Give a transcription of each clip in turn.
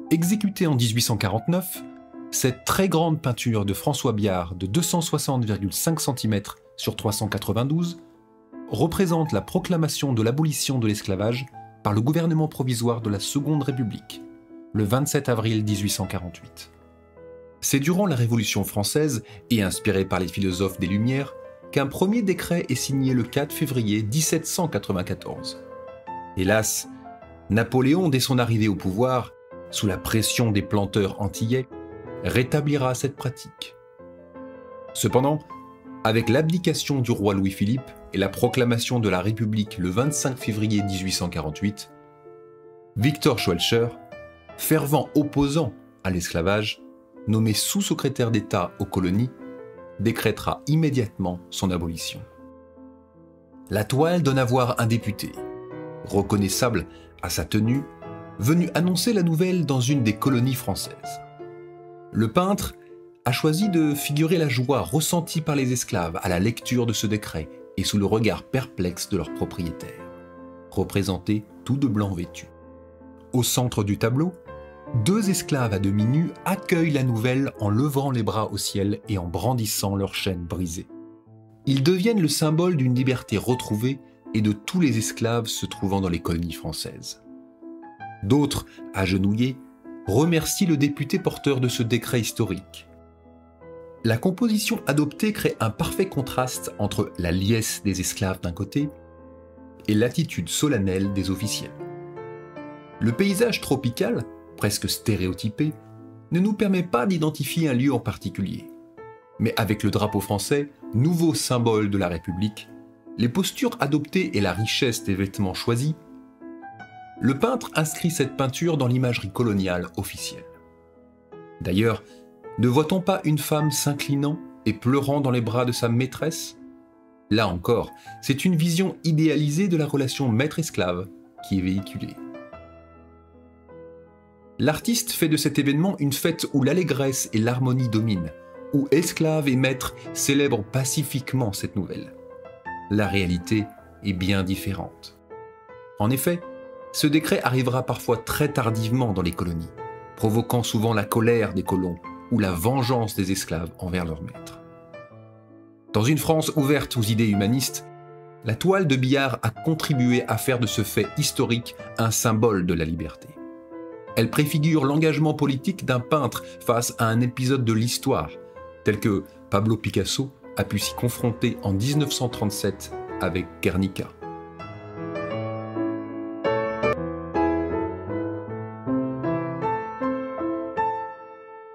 Exécutée en 1849, cette très grande peinture de François Biard de 260,5 cm sur 392 représente la proclamation de l'abolition de l'esclavage par le gouvernement provisoire de la Seconde République, le 27 avril 1848. C'est durant la Révolution française, et inspiré par les philosophes des Lumières, qu'un premier décret est signé le 4 février 1794. Hélas, Napoléon, dès son arrivée au pouvoir, sous la pression des planteurs antillais, rétablira cette pratique. Cependant, avec l'abdication du roi Louis-Philippe et la proclamation de la République le 25 février 1848, Victor Schœlcher, fervent opposant à l'esclavage, nommé sous-secrétaire d'État aux colonies, décrétera immédiatement son abolition. La toile donne à voir un député, reconnaissable à sa tenue, venu annoncer la nouvelle dans une des colonies françaises. Le peintre a choisi de figurer la joie ressentie par les esclaves à la lecture de ce décret et sous le regard perplexe de leurs propriétaires, représentés tout de blanc vêtus. Au centre du tableau, 2 esclaves à demi nus accueillent la nouvelle en levant les bras au ciel et en brandissant leurs chaînes brisées. Ils deviennent le symbole d'une liberté retrouvée et de tous les esclaves se trouvant dans les colonies françaises. D'autres, agenouillés, remercient le député porteur de ce décret historique. La composition adoptée crée un parfait contraste entre la liesse des esclaves d'un côté et l'attitude solennelle des officiels. Le paysage tropical, presque stéréotypé, ne nous permet pas d'identifier un lieu en particulier. Mais avec le drapeau français, nouveau symbole de la République, les postures adoptées et la richesse des vêtements choisis, le peintre inscrit cette peinture dans l'imagerie coloniale officielle. D'ailleurs, ne voit-on pas une femme s'inclinant et pleurant dans les bras de sa maîtresse ? Là encore, c'est une vision idéalisée de la relation maître-esclave qui est véhiculée. L'artiste fait de cet événement une fête où l'allégresse et l'harmonie dominent, où esclaves et maîtres célèbrent pacifiquement cette nouvelle. La réalité est bien différente. En effet, ce décret arrivera parfois très tardivement dans les colonies, provoquant souvent la colère des colons ou la vengeance des esclaves envers leurs maîtres. Dans une France ouverte aux idées humanistes, la toile de Biard a contribué à faire de ce fait historique un symbole de la liberté. Elle préfigure l'engagement politique d'un peintre face à un épisode de l'histoire, tel que Pablo Picasso a pu s'y confronter en 1937 avec Guernica.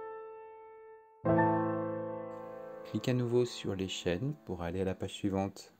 Clique à nouveau sur les chaînes pour aller à la page suivante.